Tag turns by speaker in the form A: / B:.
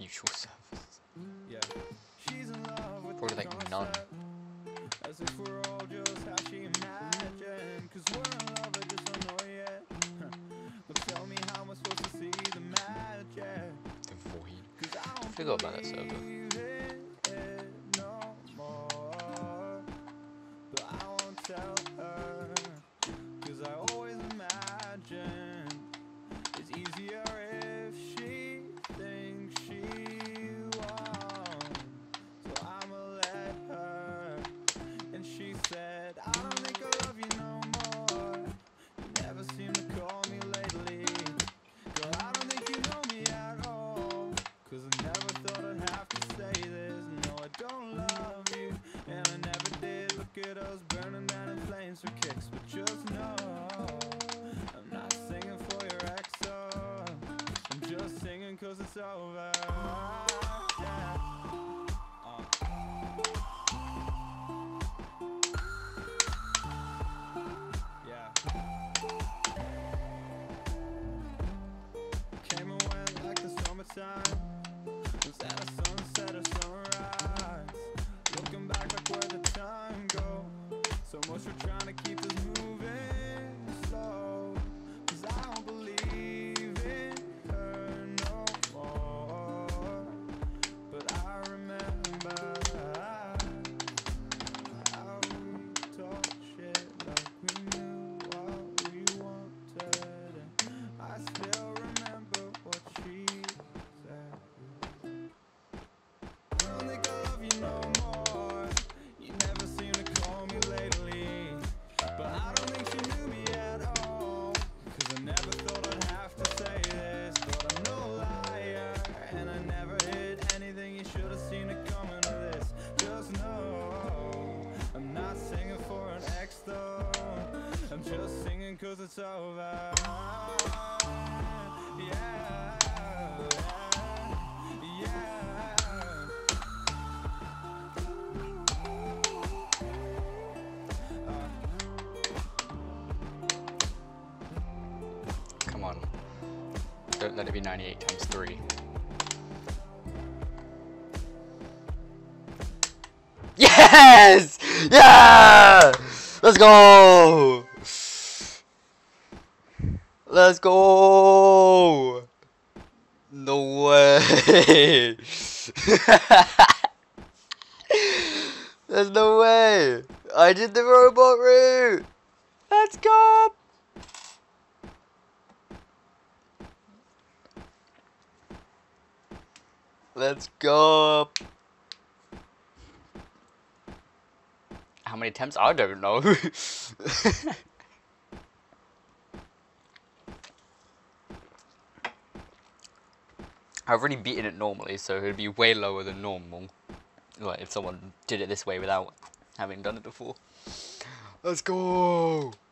A: neutral surface.
B: Yeah. She's in love with
A: Probably like none.
B: as if we're all just how she imagined. Cause we're in love, I just don't know yet. But tell me how am I supposed to see the magic?
A: The void.
B: Cause I don't
A: Forgot about that server.
B: believe it no more. But I won't tell her. Cause I always imagine it's easier if she thinks she won. So I'ma let her. And she said, I don't think I love you no more. You never seem to call me lately. Girl, I don't think you know me at all. Cause I never thought I'd have to say this. No, I don't love you. And I never did. Look at us burning down in flames for kicks. But just know I'm not singing for your ex. I'm just singing cause it's over. Yeah. Yeah. Came and went like the summertime. Was that a sunset or sunrise? Looking back like where the time goes. So much for trying to keep us moving slow. Cause I don't believe in her no more. But I remember how we talked shit like we knew what we wanted. And I still remember what she said. I don't think I love you no more. You never seem to call me lately. But I don't think she knew me at all. Cause I never thought I'd have to say this. But I'm no liar. And I never hid anything. You should have seen it coming to this. Just know I'm not singing for an ex though. I'm just singing cause it's over. Yeah. Yeah.
A: Come on. Don't let it be 98 times 3. Yes! Yeah! Let's go! Let's go! No way! There's no way! I did the robot route! Let's go! Let's go! How many attempts? I don't know. I've already beaten it normally, so it'd be way lower than normal. Like if someone did it this way without having done it before. Let's go!